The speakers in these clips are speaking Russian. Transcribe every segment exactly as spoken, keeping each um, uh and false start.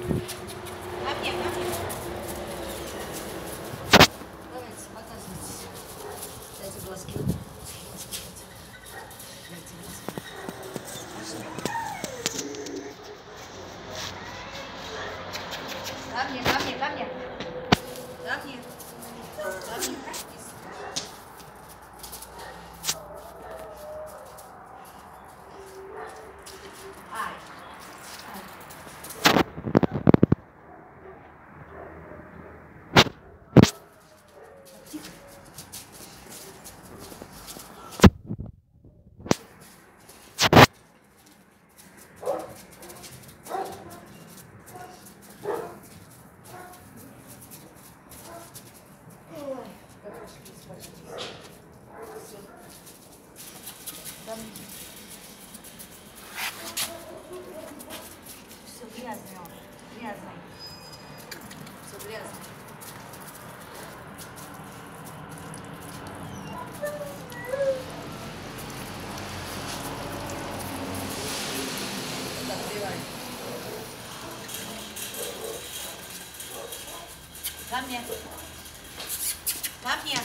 Ко мне, ко мне. Давайте, показывайте. Дайте глазки. Глазки дайте. Дайте глазки. Пошли. Ко мне, ко мне, ко мне. Ко мне. Ко мне. Ай. Тихо. Ой, какашки испачкались. Все. Там все грязное, грязное. Все грязное. Так, отбивай. Ко мне. Ко мне.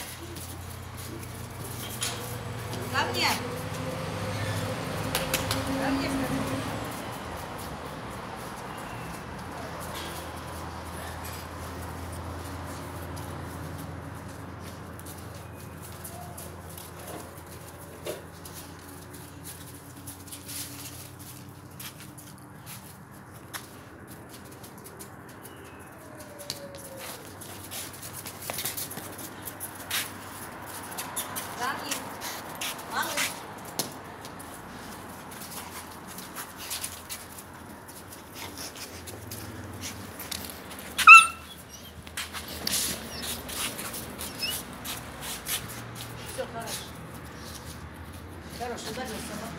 Ко мне. Ко мне, скажи. Ко мне. Малыш. Все, хорошо. Хорошо, ударился.